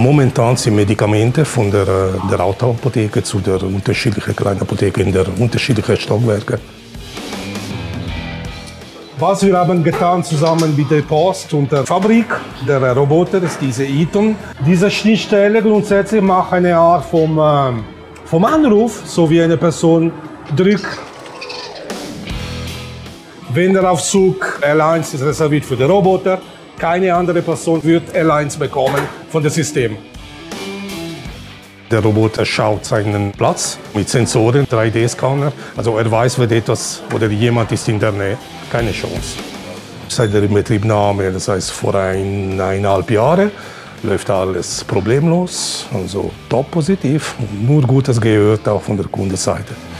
Momentan sind Medikamente von der Autoapotheke zu der unterschiedlichen kleinen Apotheke in der unterschiedlichen Stockwerke. Was wir haben getan zusammen mit der Post und der Fabrik, der Roboter ist diese Eaton. Diese Schnittstelle grundsätzlich macht eine Art vom Anruf, so wie eine Person drückt. Wenn der Aufzug L1 ist reserviert für den Roboter, keine andere Person wird L1 bekommen von dem System. Der Roboter schaut seinen Platz mit Sensoren, 3D-Scanner. Also er weiß, wenn etwas oder jemand ist in der Nähe. Keine Chance. Seit der Inbetriebnahme, das heißt vor 1,5 Jahren, läuft alles problemlos. Also top positiv. Nur Gutes gehört auch von der Kundenseite.